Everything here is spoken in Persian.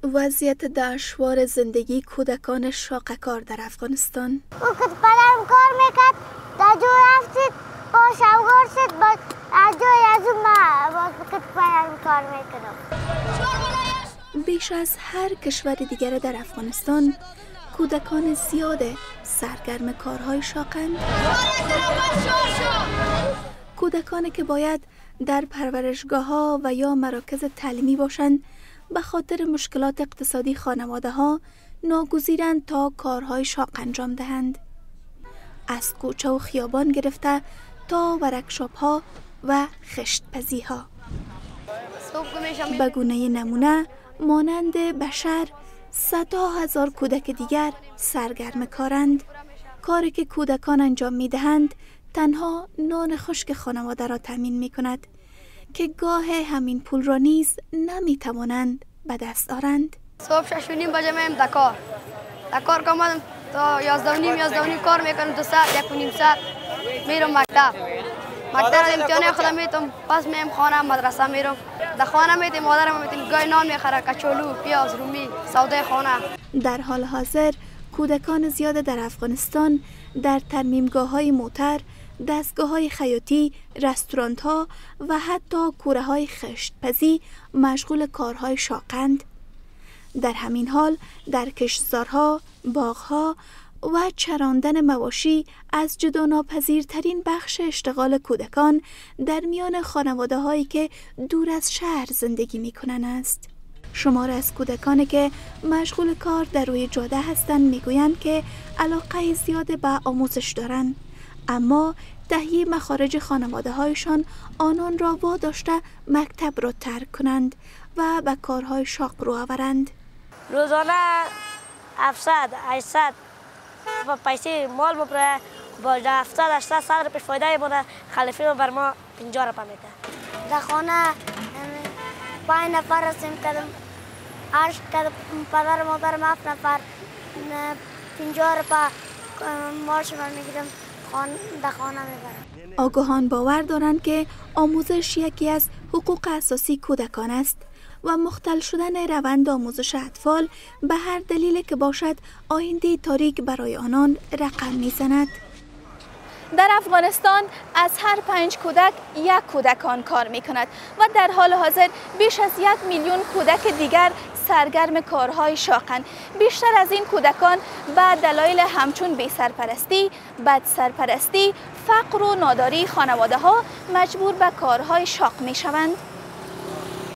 وضعیت دشوار زندگی کودکان شاقه‌کار در افغانستان. او که پدرم کار میکرد در جای رفتید با شوگار شد با جای از اون ما که پدرم کار میکردم. بیش از هر کشور دیگر در افغانستان کودکان زیاد سرگرم کارهای شاقند. کودکانی که باید در پرورشگاه‌ها و یا مراکز تعلیمی باشند به خاطر مشکلات اقتصادی خانواده ها ناگزیرند تا کارهای شاق انجام دهند. از کوچه و خیابان گرفته تا ورکشاپ ها و خشت‌پزی ها. به گونه نمونه مانند بشر صدها هزار کودک دیگر سرگرم کارند. کاری که کودکان انجام می دهند تنها نان خشک خانواده را تامین می کند که گاه همین پول را نیز نمی توانند به دست آرند. صبح 6:30 بجه میم دکار که آمدم تا 11:30 کار میکنم 2 ساعت 1.5 ساعت میرم مکتب امتحان خودم میتونم پس میم خانه مدرسه میرم در خانه میتونم مادرم میتونم گای نان میخره کچولو پیاز رومی سودای خانه. در حال حاضر کودکان زیاد در افغانستان در ترمیمگاه‌های موتر، دستگاه‌های خیاطی، رستوران‌ها و حتی کوره‌های خشت‌پزی مشغول کارهای شاقند. در همین حال در کشتزارها، باغ‌ها و چراندن مواشی از جداناپذیرترین بخش اشتغال کودکان در میان خانواده‌هایی که دور از شهر زندگی می‌کنند است. شمار از کودکانی که مشغول کار در روی جاده هستند میگویند که علاقه زیاد به آموزش دارند، اما تهیه مخارج خانواده هایشان آنان را واداشته مکتب را ترک کنند و به کارهای شاق رو آورند. روزانه 700-800 و پیسه مال ببره با 700-800 صدر پیش فایده بوده خلیفی رو بر ما 50 روپیه میده. در خانه 5 نفر رسیم کردم عرش کردم پدر مادرم 7 نفر 50 روپیه مالشون میگیرم در خانه میبرم. آگاهان باور دارند که آموزش یکی از حقوق اساسی کودکان است و مختل شدن روند آموزش اطفال به هر دلیل که باشد آینده تاریک برای آنان رقم میزند. در افغانستان از هر 5 کودک 1 کودکان کار می کند و در حال حاضر بیش از 1 میلیون کودک دیگر سرگرم کارهای شاقند. بیشتر از این کودکان به دلایل همچون بی‌سرپرستی، بدسرپرستی، فقر و ناداری خانواده ها مجبور به کارهای شاق می شوند.